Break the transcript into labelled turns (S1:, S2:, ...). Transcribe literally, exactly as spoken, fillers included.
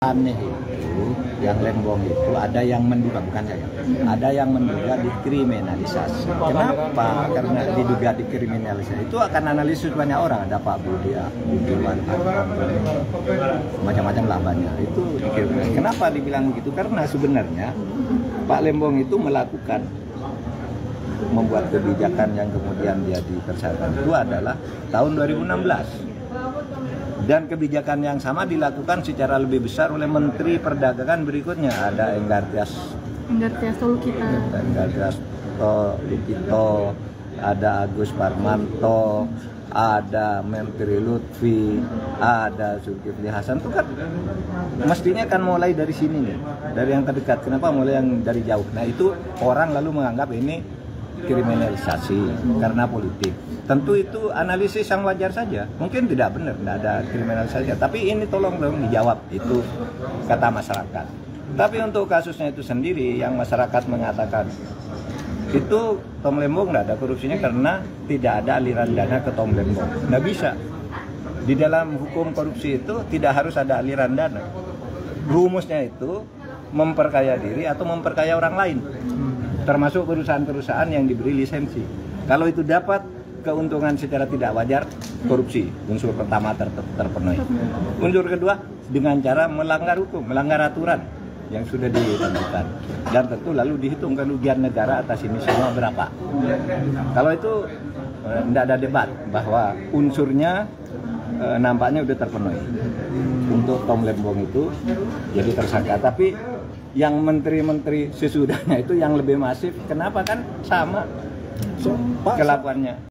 S1: Aneh itu, yang Lembong itu ada yang menduga, bukan saya, ada yang menduga dikriminalisasi. Kenapa? Karena diduga dikriminalisasi itu akan analisis banyak orang. Ada Pak Budi, Budiman, macam-macam lah banyak. Itu dikriminalisasi. Kenapa dibilang begitu? Karena sebenarnya Pak Lembong itu melakukan membuat kebijakan yang kemudian dia ditersangka itu adalah tahun dua ribu enam belas. Dan kebijakan yang sama dilakukan secara lebih besar oleh Menteri Perdagangan berikutnya. Ada Enggartias
S2: Enggartias Lukito,
S1: Enggartias Lukito, ada Agus Parmanto, ada Menteri Lutfi, ada Zulkifli Hasan. Itu kan mestinya kan mulai dari sini nih, dari yang terdekat. Kenapa mulai yang dari jauh? Nah itu orang lalu menganggap ini kriminalisasi karena politik. Tentu itu analisis yang wajar saja. Mungkin tidak benar, tidak ada kriminalisasi. Tapi ini tolong dong dijawab, itu kata masyarakat. Tapi untuk kasusnya itu sendiri, yang masyarakat mengatakan itu Tom Lembong tidak ada korupsinya karena tidak ada aliran dana ke Tom Lembong. Nggak bisa. Di dalam hukum korupsi itu tidak harus ada aliran dana. Rumusnya itu memperkaya diri atau memperkaya orang lain, termasuk perusahaan-perusahaan yang diberi lisensi. Kalau itu dapat keuntungan secara tidak wajar, korupsi, unsur pertama ter terpenuhi. Unsur kedua, dengan cara melanggar hukum, melanggar aturan yang sudah ditentukan. Dan tentu lalu dihitung kerugian negara atas ini semua berapa. Kalau itu tidak eh, ada debat bahwa unsurnya eh, nampaknya sudah terpenuhi. Untuk Tom Lembong itu jadi tersangka. Tapi yang menteri-menteri sesudahnya itu yang lebih masif, kenapa kan sama kelakuannya?